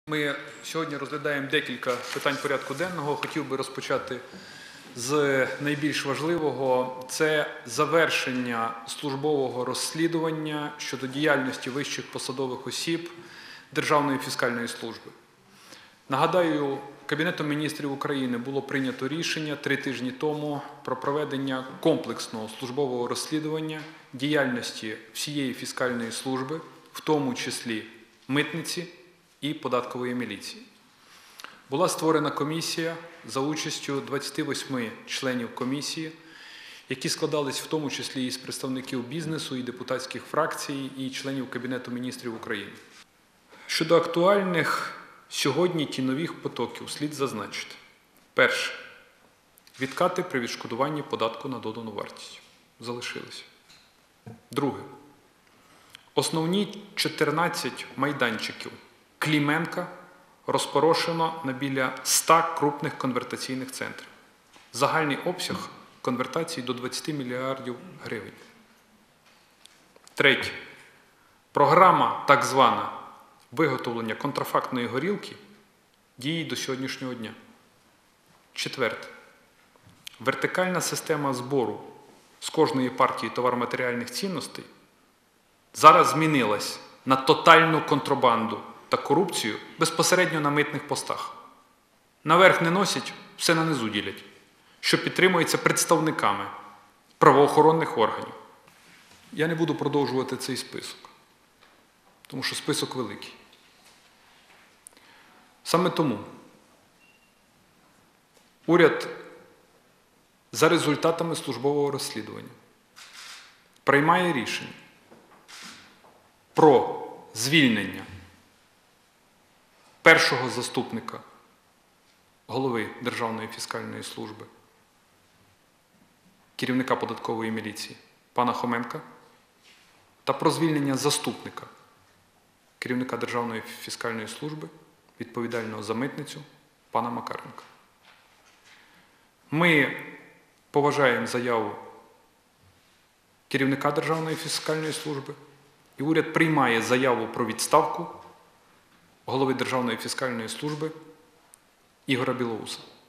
Ми сьогодні розглядаємо декілька питань порядку денного. Хотів би розпочати з найбільш важливого. Це завершення службового розслідування щодо діяльності вищих посадових осіб Державної фіскальної служби. Нагадаю, Кабінетом міністрів України було прийнято рішення 3 тижні тому про проведення комплексного службового розслідування діяльності всієї фіскальної служби, в тому числі митниці і податкової міліції. Була створена комісія за участю 28 членів комісії, які складались в тому числі із представників бізнесу, і депутатських фракцій, і членів Кабінету міністрів України. Щодо актуальних сьогодні тіньових потоків слід зазначити. Перше. Відкати при відшкодуванні податку на додану вартість. Залишилися. Друге. Основні 14 майданчиків Клименка розпорошено на біля 100 крупних конвертаційних центрів. Загальний обсяг конвертації до 20 мільярдів гривень. Третє. Програма так звана виготовлення контрафактної горілки діє до сьогоднішнього дня. Четверте. Вертикальна система збору з кожної партії товаро-матеріальних цінностей зараз змінилась на тотальну контрабанду та корупцію безпосередньо на митних постах. Наверх не носять, все на низу ділять, що підтримується представниками правоохоронних органів. Я не буду продовжувати цей список, тому що список великий. Саме тому уряд за результатами службового розслідування приймає рішення про звільнення першого заступника голови Державної фіскальної служби, керівника податкової міліції пана Хоменка та про звільнення заступника керівника Державної фіскальної служби, відповідального за митницю, пана Макаренка. Ми поважаємо заяву керівника Державної фіскальної служби, і уряд приймає заяву про відставку голови Державної фіскальної служби Ігоря Білоуса.